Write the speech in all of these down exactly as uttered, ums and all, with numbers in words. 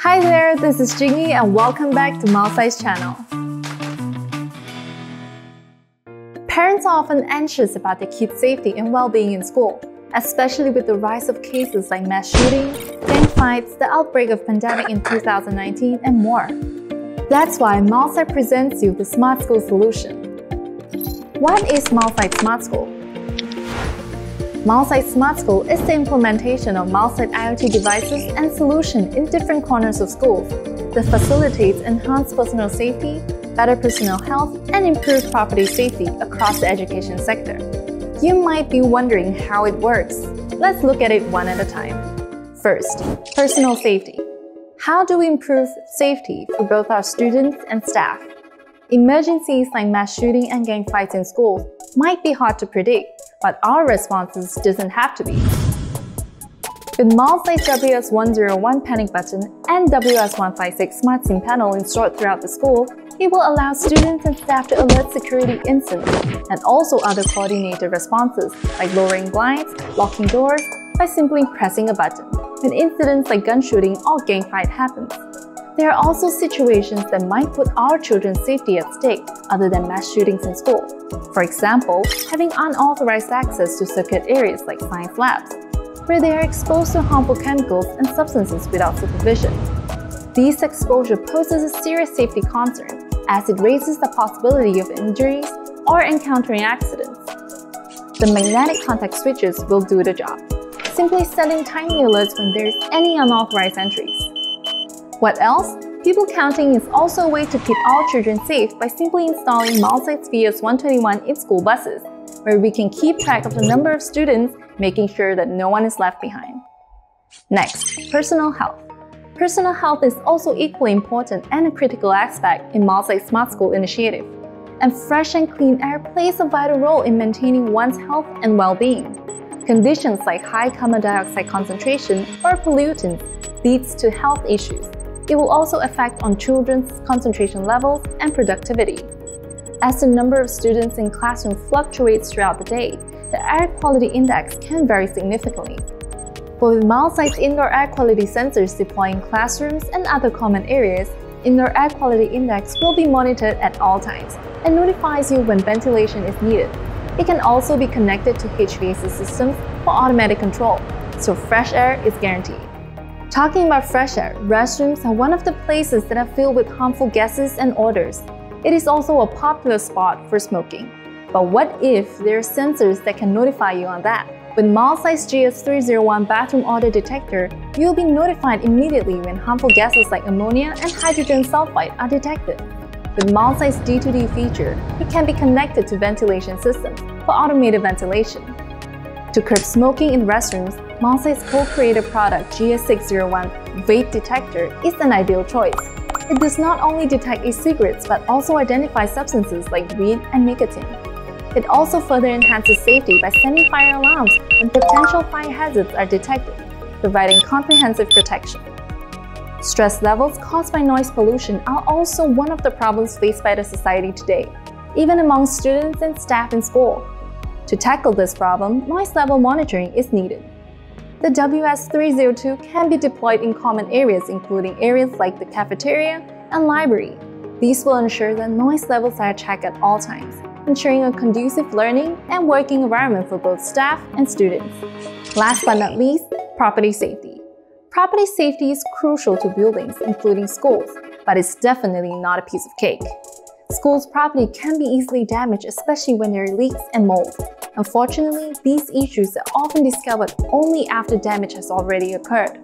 Hi there, this is Jingy and welcome back to Milesight's channel. Parents are often anxious about their kids' safety and well-being in school, especially with the rise of cases like mass shooting, gang fights, the outbreak of pandemic in two thousand nineteen, and more. That's why Milesight presents you the Smart School Solution. What is Milesight Smart School? Milesight Smart School is the implementation of Milesight IoT devices and solutions in different corners of schools that facilitates enhanced personal safety, better personal health, and improved property safety across the education sector. You might be wondering how it works. Let's look at it one at a time. First, personal safety. How do we improve safety for both our students and staff? Emergencies like mass shooting and gang fights in schools might be hard to predict, but our responses doesn't have to be. With Milesight's W S one oh one panic button and W S one fifty-six smart SIM panel installed throughout the school, it will allow students and staff to alert security incidents and also other coordinated responses like lowering blinds, locking doors by simply pressing a button when incidents like gun shooting or gang fight happens. There are also situations that might put our children's safety at stake other than mass shootings in school. For example, having unauthorized access to circuit areas like science labs, where they are exposed to harmful chemicals and substances without supervision. This exposure poses a serious safety concern as it raises the possibility of injuries or encountering accidents. The magnetic contact switches will do the job, simply sending tiny alerts when there is any unauthorized entries. What else? People counting is also a way to keep our children safe by simply installing Milesight's V S one twenty-one in school buses, where we can keep track of the number of students, making sure that no one is left behind. Next, personal health. Personal health is also equally important and a critical aspect in Milesight's Smart School initiative. And fresh and clean air plays a vital role in maintaining one's health and well-being. Conditions like high carbon dioxide concentration or pollutants leads to health issues. It will also affect on children's concentration levels and productivity. As the number of students in classroom fluctuates throughout the day, the air quality index can vary significantly. But with Milesight's indoor air quality sensors deployed in classrooms and other common areas, indoor air quality index will be monitored at all times and notifies you when ventilation is needed. It can also be connected to H V A C systems for automatic control, so fresh air is guaranteed. Talking about fresh air, restrooms are one of the places that are filled with harmful gases and odors. It is also a popular spot for smoking. But what if there are sensors that can notify you on that? With Milesight's G S three oh one bathroom odor detector, you will be notified immediately when harmful gases like ammonia and hydrogen sulfide are detected. With Milesight's D two D feature, it can be connected to ventilation systems for automated ventilation. To curb smoking in restrooms, Milesight's co-created product G S six oh one vape detector is an ideal choice. It does not only detect e-cigarettes but also identifies substances like weed and nicotine. It also further enhances safety by sending fire alarms when potential fire hazards are detected, providing comprehensive protection. Stress levels caused by noise pollution are also one of the problems faced by the society today, even among students and staff in school. To tackle this problem, noise level monitoring is needed. The W S three oh two can be deployed in common areas including areas like the cafeteria and library. These will ensure that noise levels are checked at all times, ensuring a conducive learning and working environment for both staff and students. Last but not least, property safety. Property safety is crucial to buildings, including schools, but it's definitely not a piece of cake. Schools' property can be easily damaged, especially when there are leaks and mold. Unfortunately, these issues are often discovered only after damage has already occurred.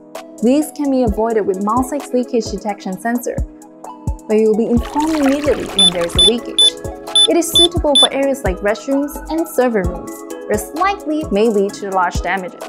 These can be avoided with Milesight's leakage detection sensor, where you will be informed immediately when there is a leakage. It is suitable for areas like restrooms and server rooms, where slight leak may lead to large damages.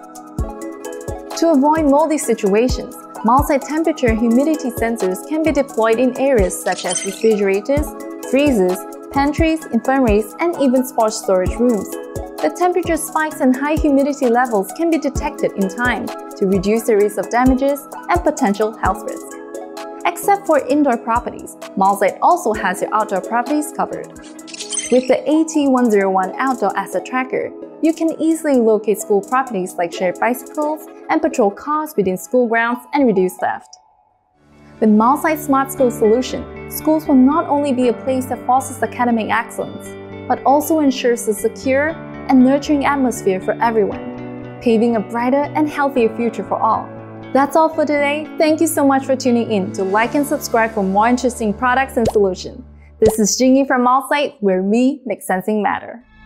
To avoid moldy situations, Milesight temperature and humidity sensors can be deployed in areas such as refrigerators, freezers, pantries, infirmaries, and even sports storage rooms. The temperature spikes and high humidity levels can be detected in time to reduce the risk of damages and potential health risk. Except for indoor properties, Milesight also has your outdoor properties covered. With the A T one oh one Outdoor Asset Tracker, You can easily locate school properties like shared bicycles and patrol cars within school grounds and reduce theft. With Milesight Smart School Solution, schools will not only be a place that fosters academic excellence, but also ensures a secure and nurturing atmosphere for everyone, paving a brighter and healthier future for all. That's all for today. Thank you so much for tuning in. To like and subscribe for more interesting products and solutions. This is Jingy from Milesight, where we make sensing matter.